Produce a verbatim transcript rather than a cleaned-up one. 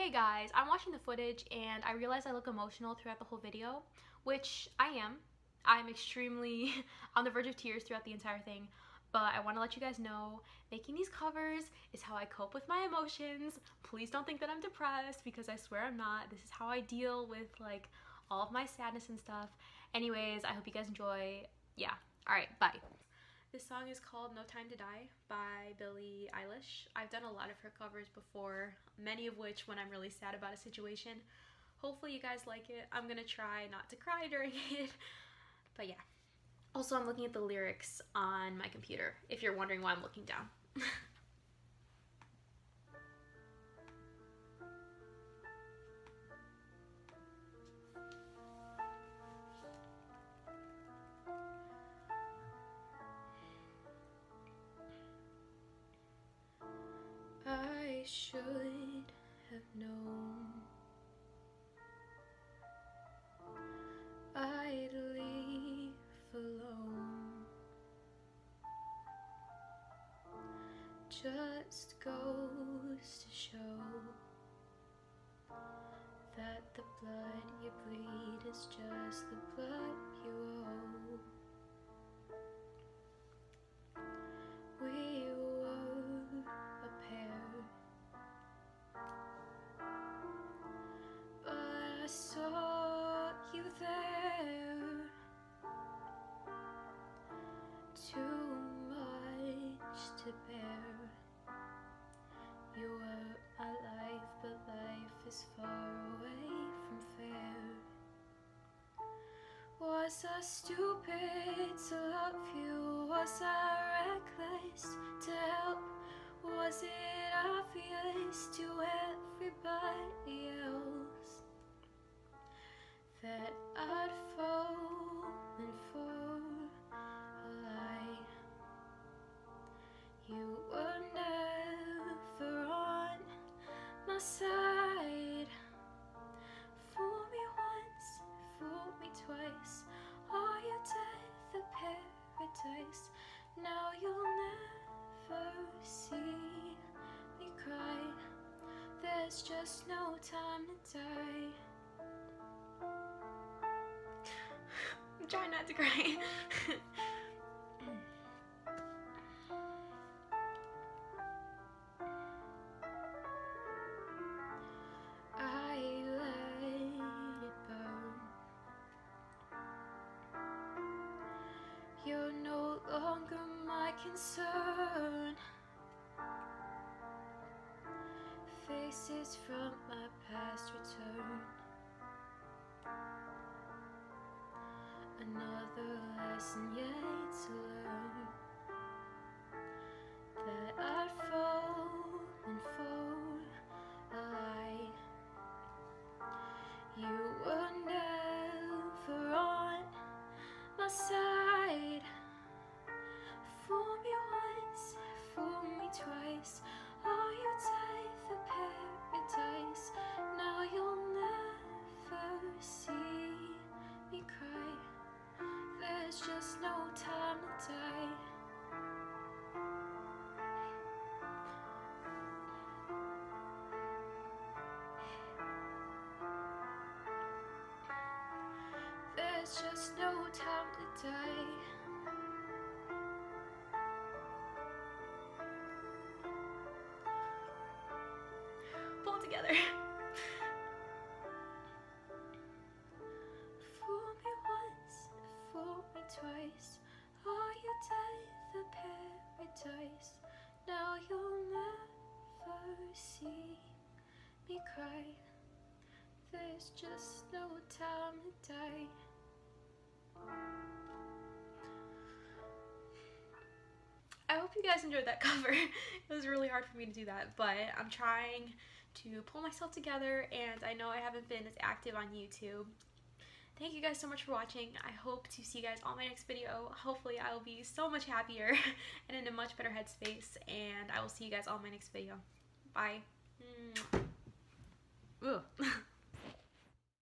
Hey guys, I'm watching the footage and I realized I look emotional throughout the whole video, which I am. I'm extremely on the verge of tears throughout the entire thing, but I want to let you guys know making these covers is how I cope with my emotions. Please don't think that I'm depressed, because I swear I'm not. This is how I deal with like all of my sadness and stuff. Anyways, I hope you guys enjoy. Yeah, alright, bye. This song is called No Time to Die by Billie Eilish. I've done a lot of her covers before, many of which when I'm really sad about a situation. Hopefully you guys like it. I'm gonna try not to cry during it, but yeah. Also, I'm looking at the lyrics on my computer, if you're wondering why I'm looking down. I should have known I'd leave alone. Just goes to show that the blood you bleed is just the blood you owe. We were a pair, but I saw you there. Too much to bear. You were my life, but life is far away from fair. Was I stupid to love you? Was I reckless to help? Was it obvious to everybody else that I'd fallen for a lie? You were never on my side. Fool me once, fool me twice. Are you death of paradise? Now you'll never see me cry. There's just no time to die. I'm trying not to cry. You're no longer my concern. Faces from my past return. Another lesson yet to learn, that I'd fallen for a lie. You were never on my side. Fool me once, fool me twice. Are you death of paradise? Now you'll never see me cry. There's just no time to die. There's just no time to die. Pull together. Fool me once, fool me twice. Are you death of paradise? Now you'll never see me cry. There's just no time to die. I hope you guys enjoyed that cover. It was really hard for me to do that, but I'm trying to pull myself together, and I know I haven't been as active on YouTube. Thank you guys so much for watching. I hope to see you guys on my next video. Hopefully I will be so much happier and in a much better headspace, and I will see you guys on my next video. Bye. Ugh.